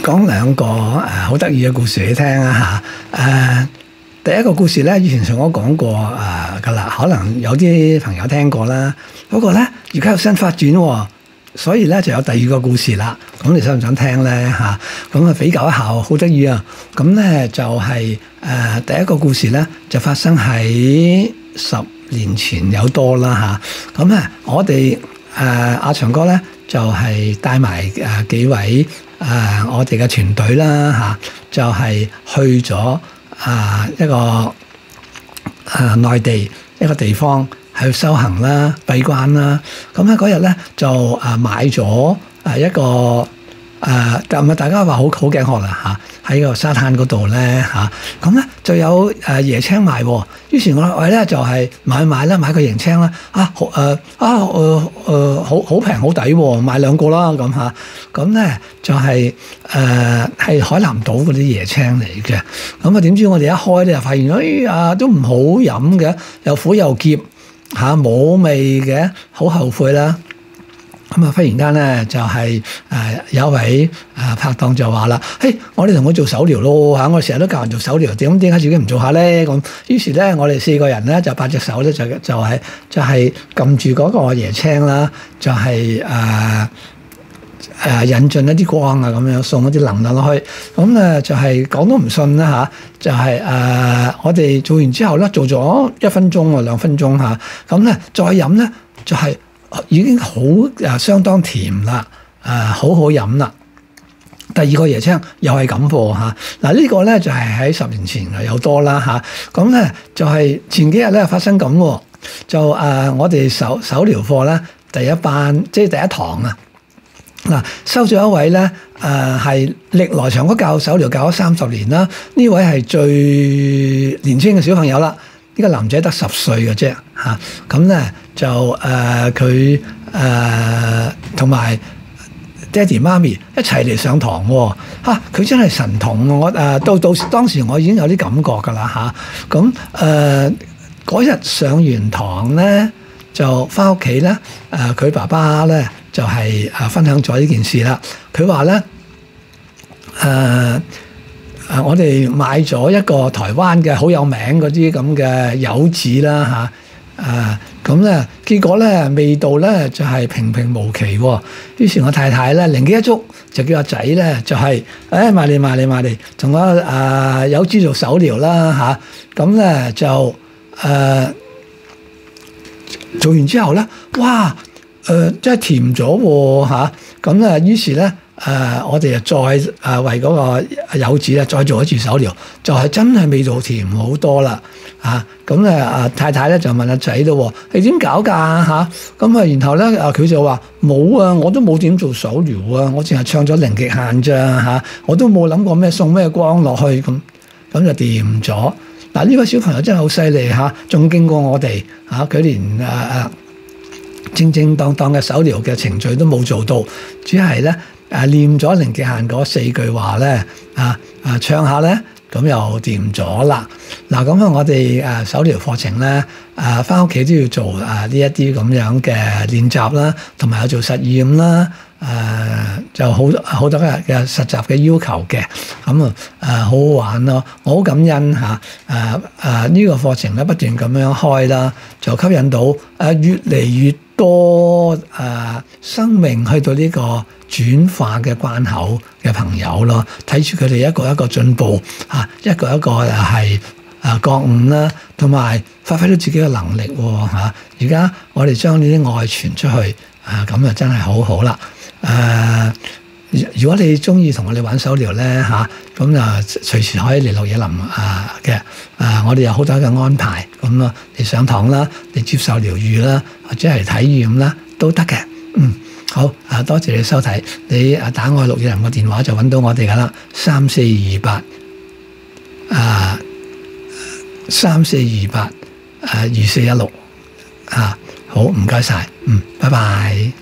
講兩個好得意嘅故事你聽啊嚇。第一個故事咧，以前我講過㗎啦，可能有啲朋友聽過啦。不過咧，而家有新發展喎，所以咧就有第二個故事啦。咁你想唔想聽咧嚇？咁啊比較一下，好得意啊！咁咧就係第一個故事咧，就發生喺10年前有多啦嚇。咁啊，我哋阿長哥咧就係帶埋幾位我哋嘅團隊啦嚇，就係去咗一個內地一個地方去修行啦、閉關啦。咁喺嗰日咧就買咗一個大家話好頸渴啦嚇，喺個沙灘嗰度咧嚇，咁咧就有椰青賣喎。於是我咧就係買啦，買個椰青啦，好平好抵喎，買2個啦咁嚇。咁咧就係係海南島嗰啲椰青嚟嘅。咁啊點知我哋一開咧就發現都唔好飲嘅，又苦又澀嚇，冇味嘅，好後悔啦。咁啊！忽然間咧，就係有一位拍檔就話啦：嘿，我哋同佢做手療咯嚇！我哋成日都教人做手療，點解自己唔做下咧？咁於是咧，我哋4個人咧就8隻手咧就係撳住嗰個椰青啦，就係引進一啲光啊，咁樣送一啲能量落去。咁咧就係講都唔信啦嚇！就係我哋做完之後咧，做咗1分鐘啊2分鐘嚇，咁咧再飲咧就係。已經好相當甜啦，好好飲啦。第二個椰青又係咁噃嚇。嗱呢個咧就係喺10年前有多啦嚇。咁咧就係前幾日咧發生咁喎，就我哋手療課咧第一班即係第一堂啊。嗱收咗一位咧係歷來長哥教手療教咗30年啦。呢位係最年輕嘅小朋友啦。呢個男仔得10歲嘅啫嚇，咁咧就佢同埋爹哋媽咪一齊嚟上堂喎嚇，佢真係神童喎！我到當時我已經有啲感覺㗎啦嚇，咁嗰日上完堂咧就翻屋企咧，佢爸爸咧就係分享咗呢件事啦。佢話咧我哋買咗一個台灣嘅好有名嗰啲咁嘅柚子啦嚇，咁咧結果咧味道咧就係平平無奇喎。於是我太太咧靈機一觸，就叫阿仔咧就係買嚟，同我柚子做手療啦嚇。咁咧就做完之後咧，哇真係甜咗喎嚇。咁咧於是咧。我哋再為嗰個柚子咧再做一次手療，就係真係味道甜好多啦咁咧太太咧就問阿仔咯，你點搞㗎嚇？咁然後咧佢就話冇啊，我都冇點做手療啊，我淨係唱咗零極限咋我都冇諗過咩送咩光落去咁就掂咗。嗱呢個小朋友真係好犀利仲經過我哋佢連正正當當嘅手療嘅程序都冇做到，只係咧。念咗零極限嗰4句話咧，唱下咧，咁又掂咗啦。嗱，咁我哋手療課程咧，返屋企都要做呢一啲咁樣嘅練習啦，同埋有做實驗啦，就好多嘅實習嘅要求嘅，咁好好玩咯。我好感恩呢個課程咧不斷咁樣開啦，就吸引到越嚟越多生命去到呢個轉化嘅關口嘅朋友咯，睇住佢哋一個一個進步一個一個係覺悟啦，同埋發揮到自己嘅能力喎。而家我哋將呢啲愛傳出去咁就真係好好啦。如果你中意同我哋玩手療咧咁就隨時可以嚟綠野林嘅我哋有好多嘅安排咁咯，你上堂啦，你接受療愈啦，或者係體驗啦都得嘅。好多謝你收睇，你打我綠野林嘅電話就揾到我哋噶啦，3428 2416好，唔該晒，拜拜。